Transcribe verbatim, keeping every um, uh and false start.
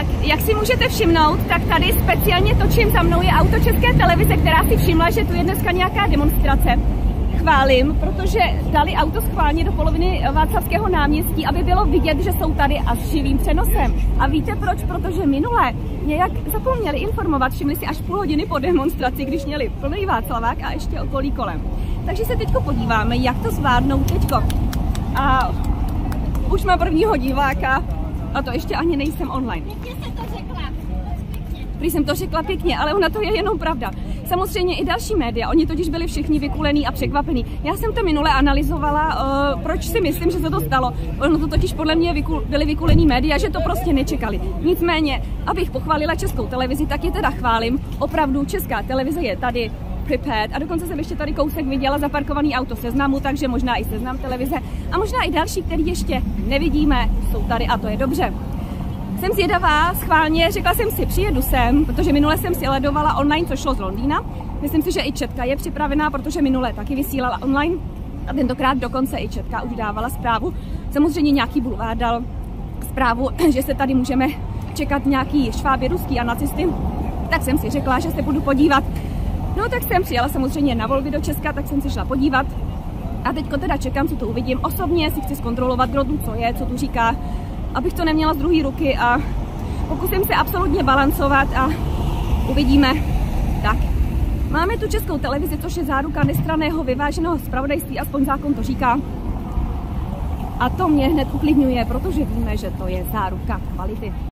Tak, jak si můžete všimnout, tak tady speciálně točím, za mnou je auto České televize, která si všimla, že tu je dneska nějaká demonstrace. Chválím, protože dali auto schválně do poloviny Václavského náměstí, aby bylo vidět, že jsou tady a s živým přenosem. A víte proč? Protože minule nějak zapomněli informovat, všimli si až půl hodiny po demonstraci, když měli plný Václavák a ještě okolí kolem. Takže se teďko podíváme, jak to zvládnou teďko. A už mám prvního diváka a to ještě ani nejsem online. Pěkně se to řekla. Prý jsem to řekla pěkně, ale ona to je jenom pravda. Samozřejmě i další média, oni totiž byli všichni vykulení a překvapení. Já jsem to minule analyzovala, uh, proč si myslím, že se to stalo. Ono to totiž podle mě vykul, byly vykulení média, že to prostě nečekali. Nicméně, abych pochválila Českou televizi, tak je teda chválím. Opravdu Česká televize je tady prepared a dokonce jsem ještě tady kousek viděla zaparkovaný auto Seznamu, takže možná i Seznam televize a možná i další, který ještě nevidíme, jsou tady a to je dobře. Jsem zvědavá, schválně, řekla jsem si, přijedu sem, protože minule jsem si ledovala online, co šlo z Londýna. Myslím si, že i Četka je připravená, protože minule taky vysílala online a tentokrát dokonce i Četka už dávala zprávu. Samozřejmě nějaký bulvár dal zprávu, že se tady můžeme čekat nějaký šváby ruský a nacisty. Tak jsem si řekla, že se budu podívat. No tak jsem přijela samozřejmě na volby do Česka, tak jsem si šla podívat. A teďko teda čekám, co tu uvidím. Osobně si chci zkontrolovat, kdo tu co je, co tu říká, abych to neměla z druhé ruky a pokusím se absolutně balancovat a uvidíme. Tak, máme tu Českou televizi, což je záruka nestranného vyváženého zpravodajství, aspoň zákon to říká. A to mě hned uklidňuje, protože víme, že to je záruka kvality.